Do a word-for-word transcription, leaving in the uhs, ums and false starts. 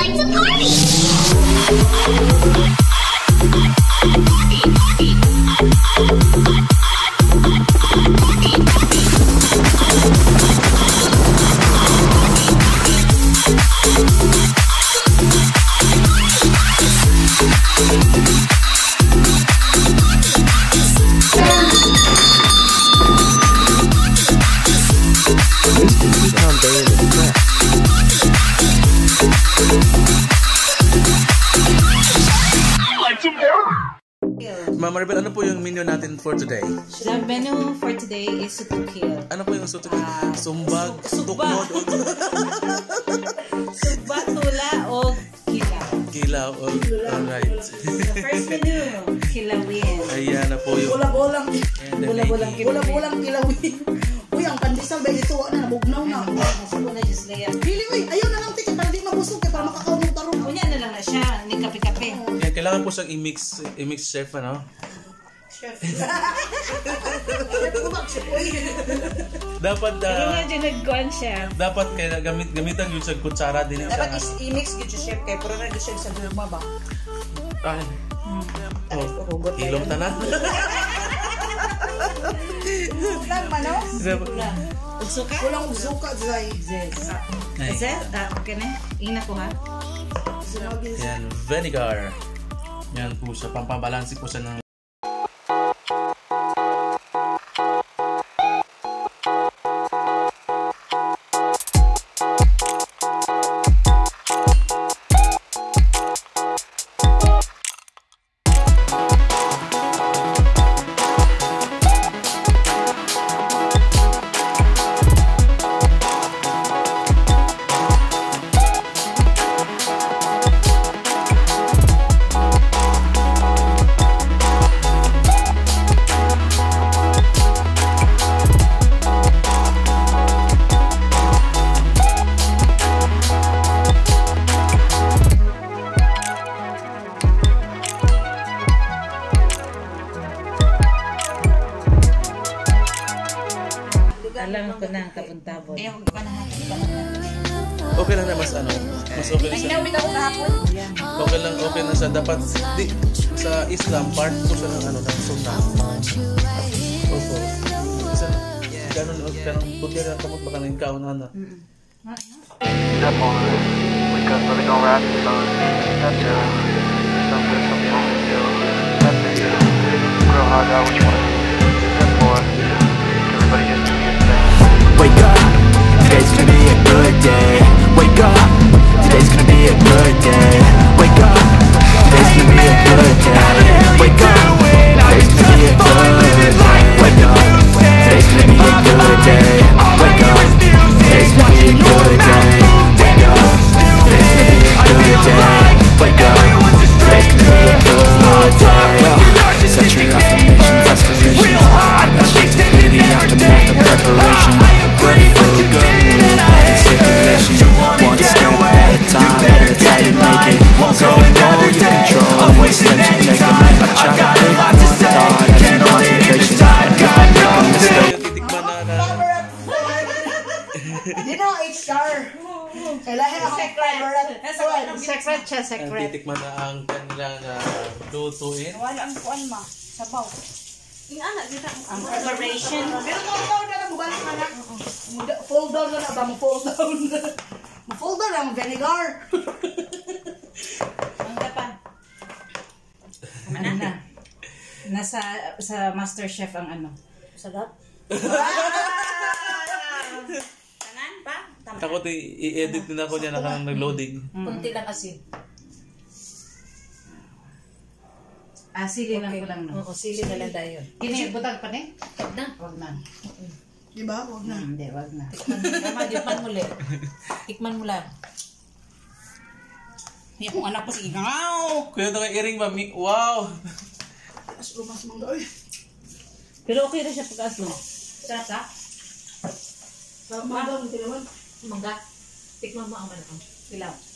time to party! Mam Maribel, ano po yung menu natin for today? The menu for today is sutukil. Ano po yung sutukil? Uh, Sumbag, tukmod. Sumbag, tula, o kilaw. Kilaw, o alright. The first menu, kilawin. Ayan na po yung... Bola-bolang. Bola-bolang Bola-bolang kilawin. Uy, ang pandesal ba ito? Ano, nabugnaw na. Nasubo na just layer. Pili, uy, ayaw na lang tika para di mabusog kaya para makakaw ng tarong. Kunya na lang na siya, hindi kape-kape. Yan, kailangan po siyang i-mix, i-mix chef, ano? Chef. Dapat, uh, pero nga dyan nag-guan siya. Dapat kaya gamit, gamitan yun sa kutsara din. Dapat i-mix yun siya, chef, kaya puro na yun siya sa durma ba? Ay. Oh, ilong tanan. Lang, mano? Kulang. Ugsuka? Kulang ugsuka, Zay. Yes. Kasi, okay na. Ina ko ha. Yan, vinegar. Yan po siya, pampabalansi po siya ng... Alam ko na ang kapuntabon. Okay lang na mas ano, mas okay na siya. Okay lang, okay na siya. Dapat, di, sa Islam, part po siya ng ano, ng sunnah. Opo. Isa, ganun, ganun, pagka na kamot baka na yung kaunan na. Step on it. Wake up, really gonna rap the sun. Step down. Some good, some wrong, still. Step two. Grow hard out what you wanna do. Step four. Everybody just do your thing. Wake up, today's gonna be a good day. Wake up, today's gonna be a good day. Wake up, today's gonna be a good day. Wake up, today's gonna be a good day. Wake up, today's gonna be a good day. Wake up, today's gonna be a good day. Wake up, today's gonna be a good day. Wake up, today's gonna be a good day. Set your affirmations, aspirations. Be the aftermath of preparation. Ready for a good move, circulation. One step at a time, that's how you make it. So roll your control, every step you take. I try to live one thought, having concentration. I gotta make a mistake. Hindi na, H-star. Kailangan ako favorite. Secret siya, secret. Titikman na ang kanilang uh, lutuin. Wala ang kuan ma, sabaw. Ang preparation. Pero mo daw na lang balik ka na. Fold down na na ba mo fold down. Mo fold down ang vinegar. Ang dapan. Ano na? Nasa sa Master Chef ang ano. Sarap. Tanan pa? Takot i-edit din ako niya nakang nag-loading. Kunti lang asin. Ah, sili lang ko lang no. Oo, sili na lang tayo. Kini butag pa ni? Wag na. Wag na. Diba? Wag na. Hindi, wag na. Tama, tikman mo lang. Tikman mo lang. Yung kung anak ko si Ingaw. Kuya ito kay Iring, mami. Wow! Aslo mas mangga eh. Pero okay na siya pag-aslo. Sarap ka? Sarap mangga, hindi naman. Mangga. Tikman mo ang manakang. Kilaw.